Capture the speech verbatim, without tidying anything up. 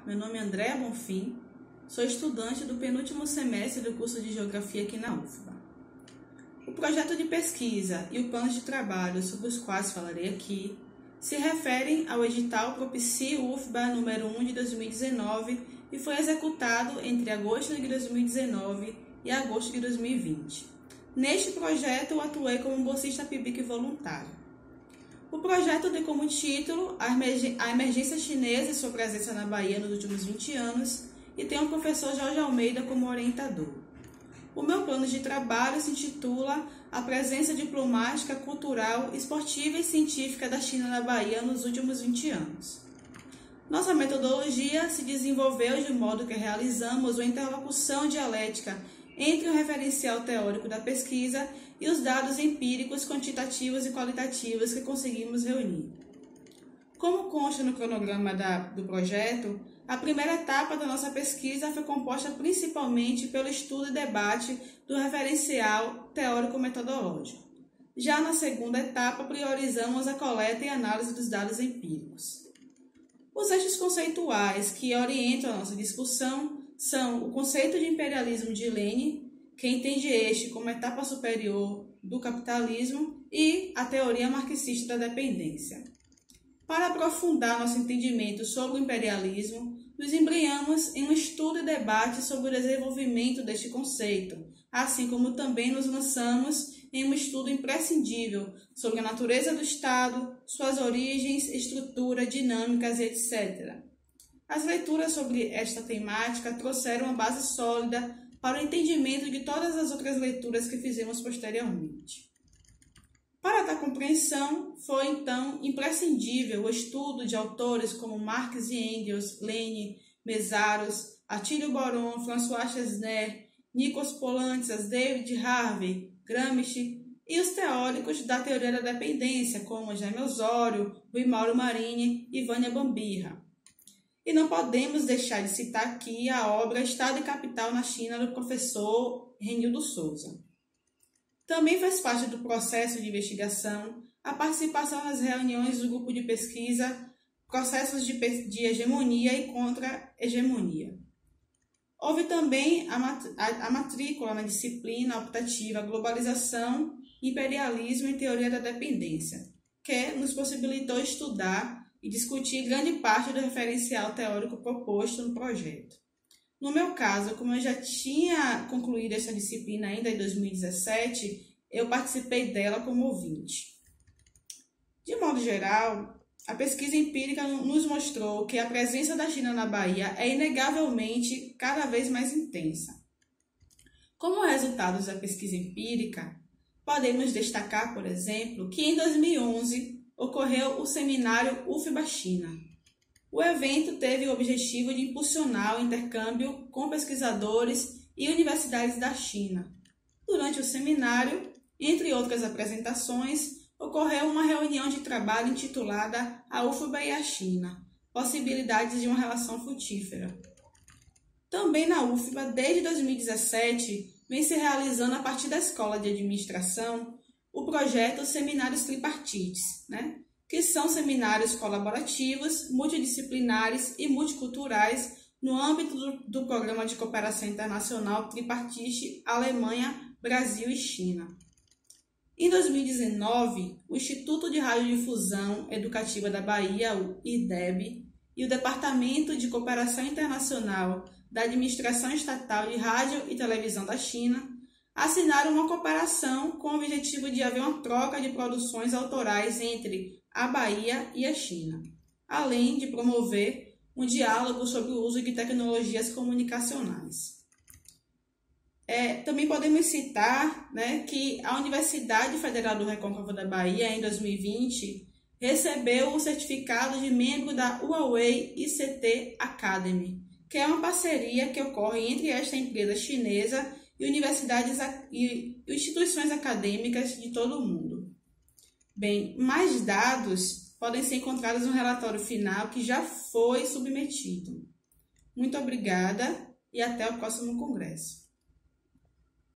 meu nome é Andréa Bonfim, sou estudante do penúltimo semestre do curso de Geografia aqui na U F B A. O projeto de pesquisa e o plano de trabalho sobre os quais falarei aqui se referem ao edital Propicie U F B A número um de dois mil e dezenove e foi executado entre agosto de dois mil e dezenove e agosto de dois mil e vinte. Neste projeto, eu atuei como bolsista P I B I C voluntário. O projeto tem como título a emergência chinesa e sua presença na Bahia nos últimos vinte anos e tem o professor Jorge Almeida como orientador. O meu plano de trabalho se intitula A presença diplomática, cultural, esportiva e científica da China na Bahia nos últimos vinte anos. Nossa metodologia se desenvolveu de modo que realizamos uma interlocução dialética entre o referencial teórico da pesquisa e os dados empíricos, quantitativos e qualitativos que conseguimos reunir. Como consta no cronograma da, do projeto, a primeira etapa da nossa pesquisa foi composta principalmente pelo estudo e debate do referencial teórico-metodológico. Já na segunda etapa, priorizamos a coleta e análise dos dados empíricos. Os eixos conceituais que orientam a nossa discussão são o conceito de imperialismo de Lenin, que entende este como etapa superior do capitalismo, e a teoria marxista da dependência. Para aprofundar nosso entendimento sobre o imperialismo, nos embrenhamos em um estudo e debate sobre o desenvolvimento deste conceito, assim como também nos lançamos em um estudo imprescindível sobre a natureza do Estado, suas origens, estrutura, dinâmicas e etcétera. As leituras sobre esta temática trouxeram uma base sólida para o entendimento de todas as outras leituras que fizemos posteriormente. Para tal compreensão, foi então imprescindível o estudo de autores como Marx e Engels, Lenin, Mészáros, Attilio Boron, François Chesner, Nikos Poulantzas, David Harvey, Gramsci e os teóricos da teoria da dependência, como Jaime Osório, Rui Mauro Marini e Vânia Bambirra. E não podemos deixar de citar aqui a obra Estado e Capital na China, do professor Renildo Souza. Também faz parte do processo de investigação a participação nas reuniões do grupo de pesquisa Processos de, de Hegemonia e Contra-Hegemonia. Houve também a, mat a, a matrícula na disciplina optativa Globalização, Imperialismo e Teoria da Dependência, que nos possibilitou estudar e discutir grande parte do referencial teórico proposto no projeto. No meu caso, como eu já tinha concluído essa disciplina ainda em dois mil e dezessete, eu participei dela como ouvinte. De modo geral, a pesquisa empírica nos mostrou que a presença da China na Bahia é inegavelmente cada vez mais intensa. Como resultados da pesquisa empírica, podemos destacar, por exemplo, que em dois mil e onze ocorreu o seminário U F B A China. O evento teve o objetivo de impulsionar o intercâmbio com pesquisadores e universidades da China. Durante o seminário, entre outras apresentações, ocorreu uma reunião de trabalho intitulada A U F B A e a China, possibilidades de uma relação frutífera. Também na U F B A, desde dois mil e dezessete, vem se realizando a partir da Escola de Administração o projeto Seminários Tripartites, né? que são seminários colaborativos, multidisciplinares e multiculturais no âmbito do, do Programa de Cooperação Internacional Tripartite Alemanha, Brasil e China. Em dois mil e dezenove, o Instituto de Radiodifusão Educativa da Bahia, o I D E B, e o Departamento de Cooperação Internacional da Administração Estatal de Rádio e Televisão da China assinaram uma cooperação com o objetivo de haver uma troca de produções autorais entre a Bahia e a China, além de promover um diálogo sobre o uso de tecnologias comunicacionais. É, também podemos citar né, que a Universidade Federal do Recôncavo da Bahia, em dois mil e vinte, recebeu o certificado de membro da Huawei I C T Academy, que é uma parceria que ocorre entre esta empresa chinesa e universidades e instituições acadêmicas de todo o mundo. Bem, mais dados podem ser encontrados no relatório final que já foi submetido. Muito obrigada e até o próximo congresso.